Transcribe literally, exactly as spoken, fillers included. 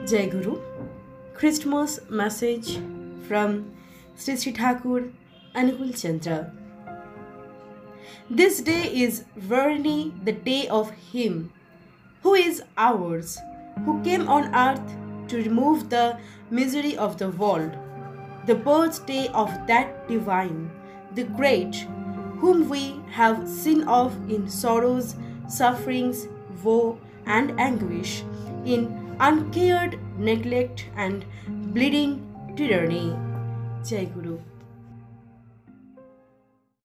Jai Guru. Christmas message from Sri Sri Thakur, Anukul, Chandra. This day is verily the day of Him who is ours, who came on earth to remove the misery of the world, the birthday of that divine, the great, whom we have seen of in sorrows, sufferings, woe, and anguish, in uncared neglect and bleeding tyranny. Jai Guru.